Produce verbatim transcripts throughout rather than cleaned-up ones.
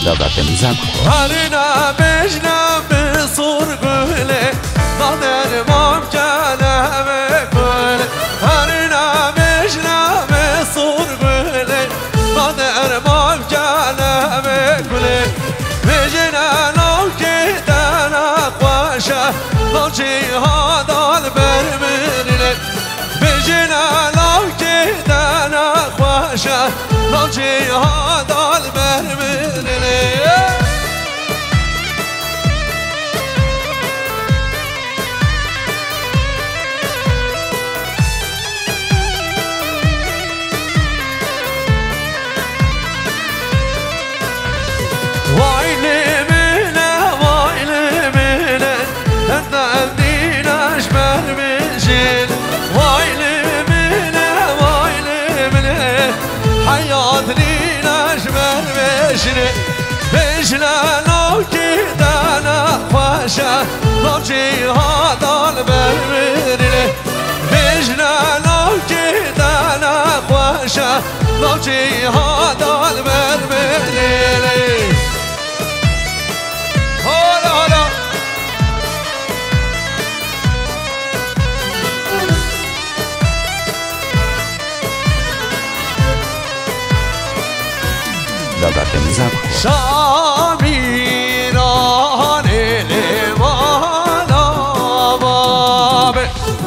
دادتم زن هرنا بجنم بصور قوله قدر ممکنه بکله هرنا بجنم بصور قوله قدر ممکنه بکله بجنه لو که دانا خوشه لو جهاد البرمرله بجنه لو که دانا خوشه لو جهاد البرمرله بجنا لو كدانا خوشة لو جهاد البرمرله بجنا لو كدانا خوشة لو جهاد البرمرله هلا هلا دادتم زن شامیران لیوانا بابه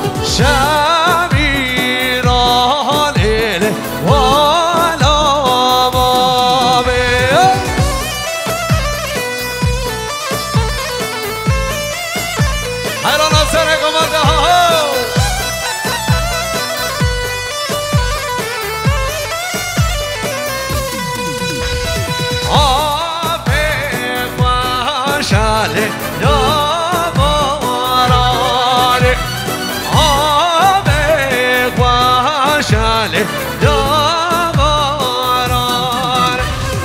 شامیران لیوانا بابه حیران سر گمرده ها شاله یا بارانه آبه و شاله یا بارانه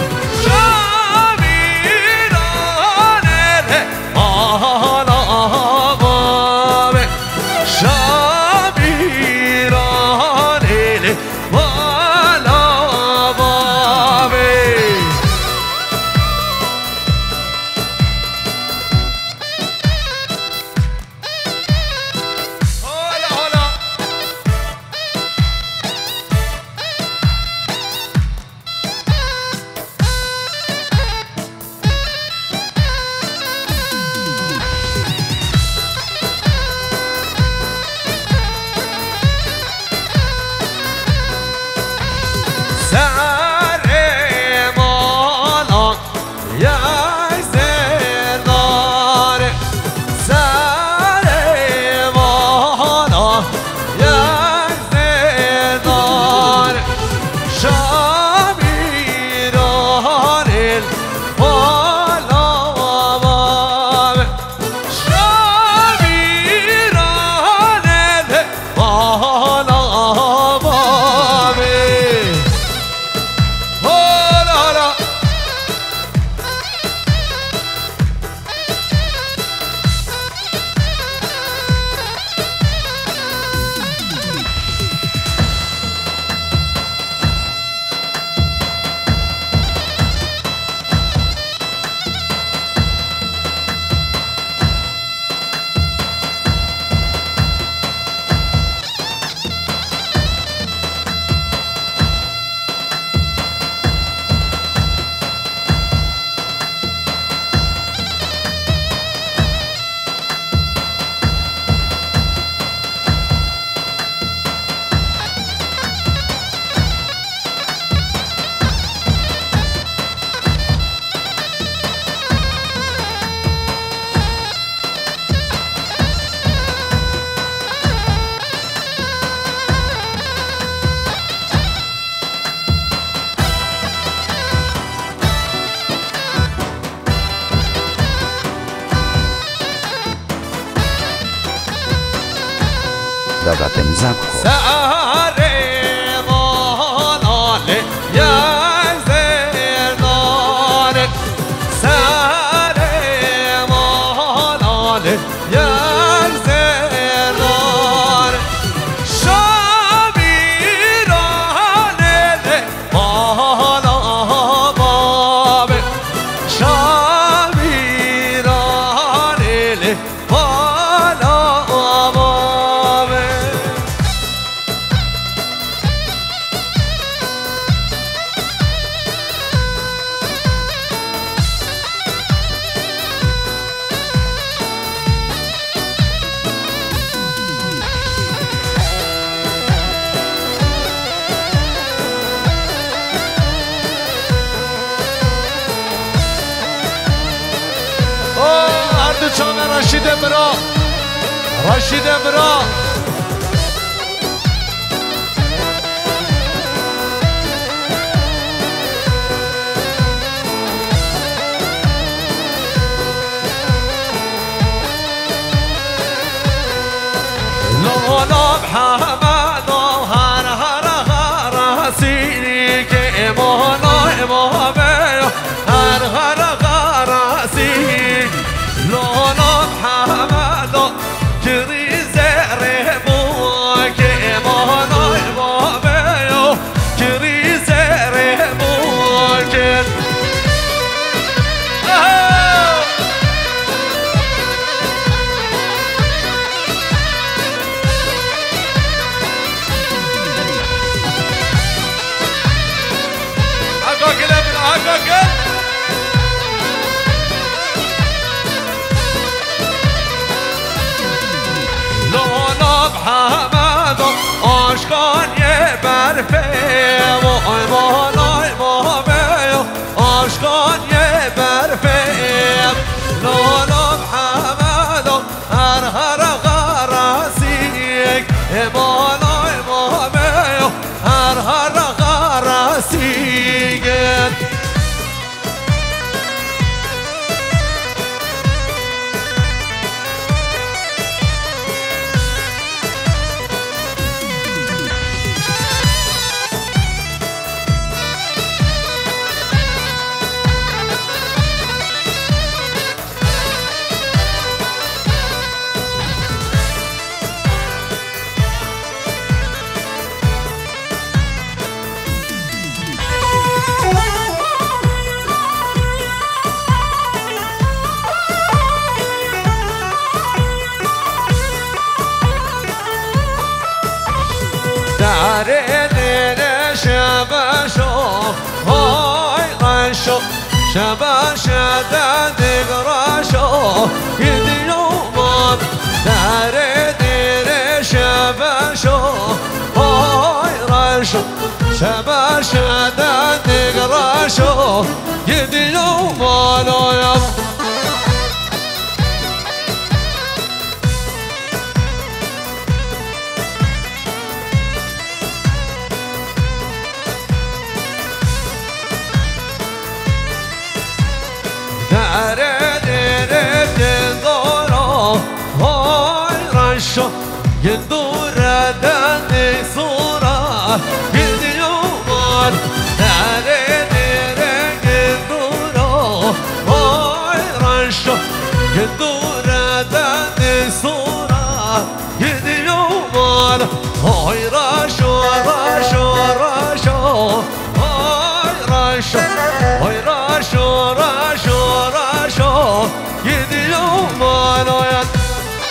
شامیرانه آلا بابه شامیرانه آلا بابه دادتم زن ساره ماناله یک زردانه ساره ماناله یک زردانه شامیرانه مالا بابه رشید برا رشید برا لولا محمد هر هر هر سینی که مولا امامه هر هر هر سینی لولا محمد کری زره بو که مولا امامه کری زره بو که لولا محمد عاشقان یه برفه وای مولا امامه عاشقان یه برفه لولا محمد هر هر غراسیک مولا امامه هر هر غراسیک داره دل شبشو های غشو شبش دد غراشو یدیومان داره دل شبشو های غشو شبش دد غراشو یدیومان داره دره دندارا های رشا یندوره دنی سورا یدیومان داره دره دندارا های رشا یندوره دنی سورا یدیومان های رشا رشا رشا های رشا های رشا رشا رشا یدیومان آید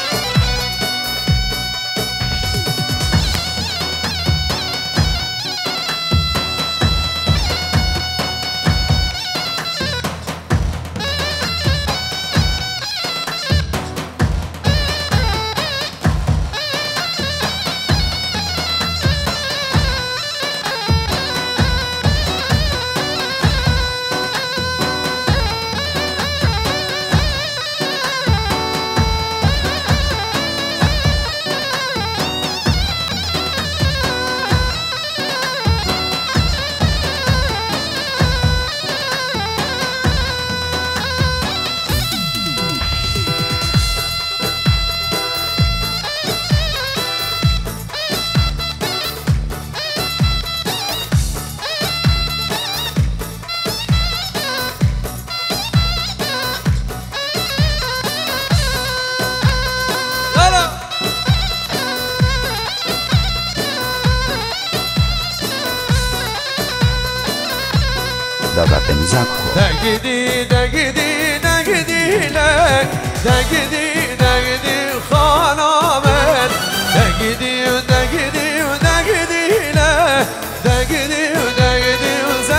داداتم زاکو دگیدی دگیدی دگیدی لک دگیدی دگیدی خانامن دگیدی دگیدی دگیدی لک دگیدی دگیدی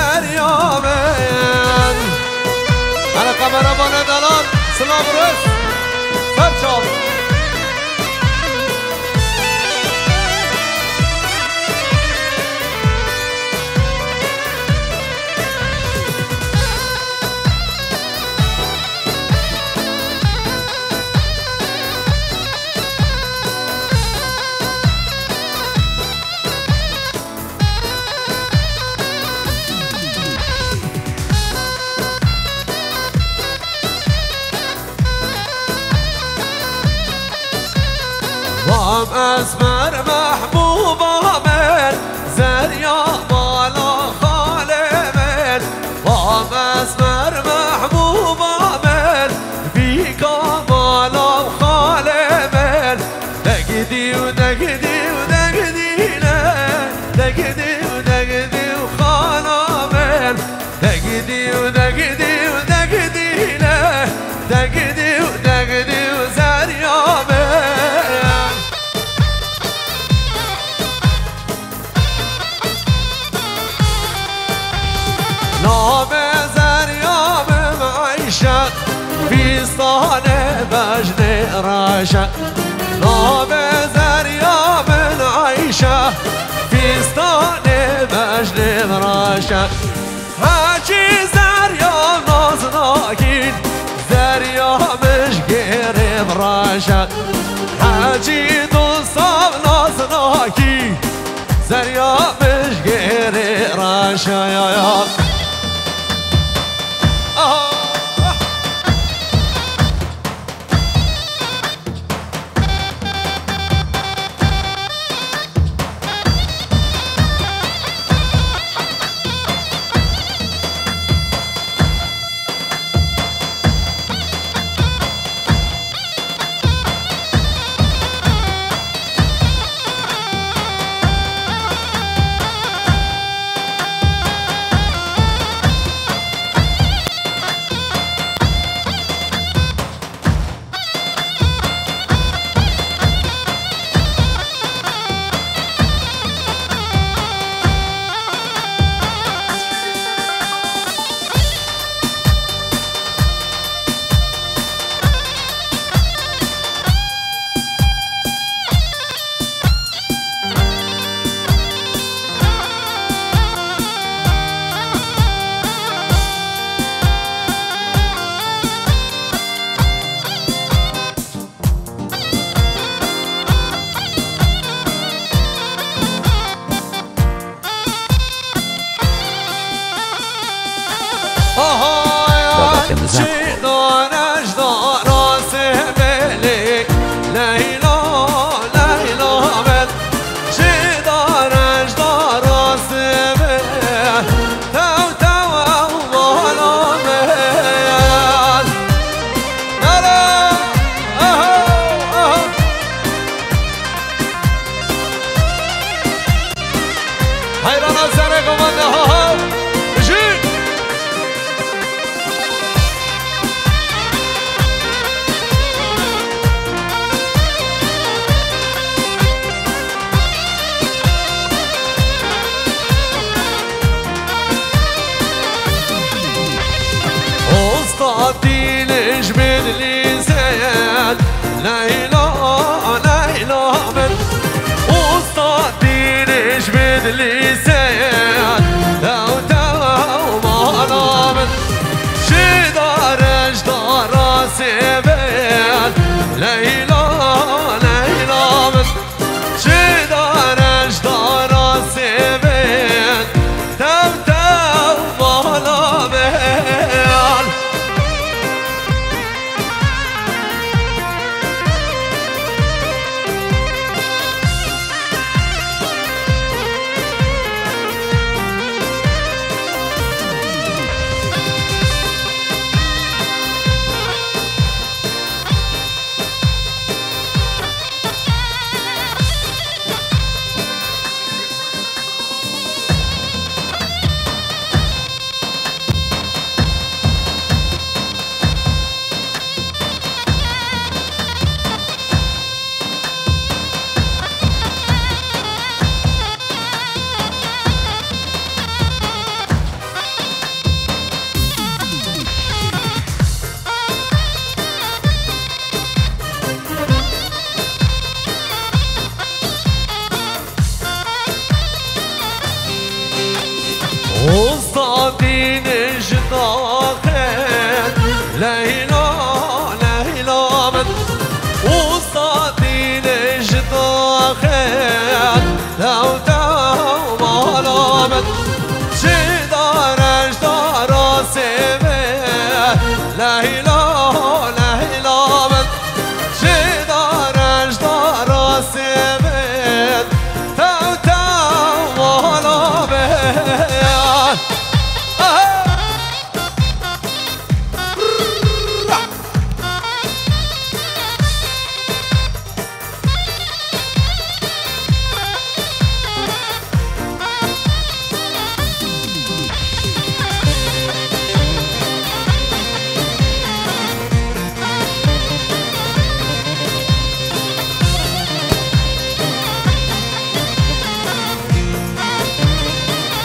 زریامن انا kameraman دلال سلام رس سرچال فيستان مجد رشا نام زریا من عیشه فیستان مجد رشا هرچی زریا نازناکین زریا مشگرم رشا هرچی دوستم نازناکی زریا مشگر رشا یا یا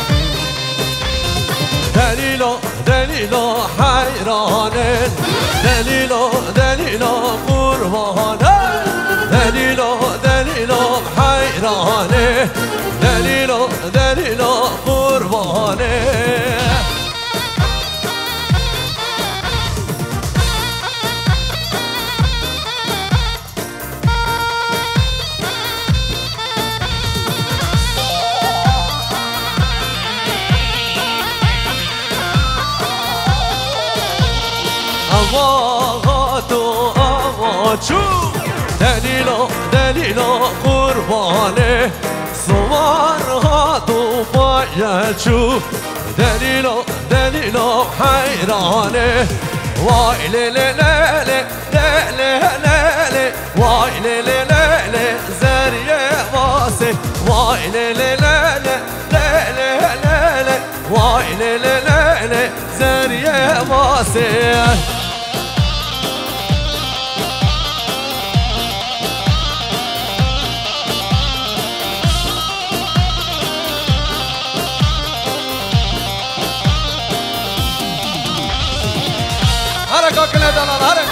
دلیلا دلیلا حیرانه دليلو دليلو قربانه دليلو دليلو حيرانه دليلو دليلو قربانه أواغاتو أواچو دليلو دليلو قربانه صوارهاتو بايچو دليلو دليلو حيرانه واي لي لي لي لي لي لي واي لي لي لي زريه واسه واي لي لي لي لي لي واي لي لي لي زريه واسه حركة كلها دلال حرك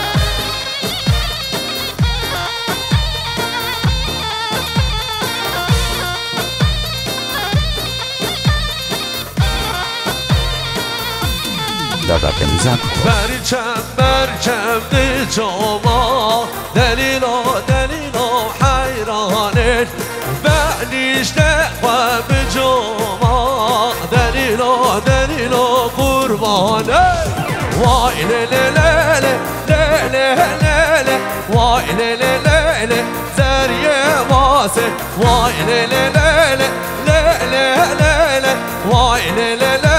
داداتم زکو برچم برچم دجاما دلیلو دلیلو حیرانه بعدیش نخواه بجاما دلیلو دلیلو قربانه وای لی لی لی لی لی لی وای لی لی لی زریه واسه وای لی لی لی لی لی لی وای لی لی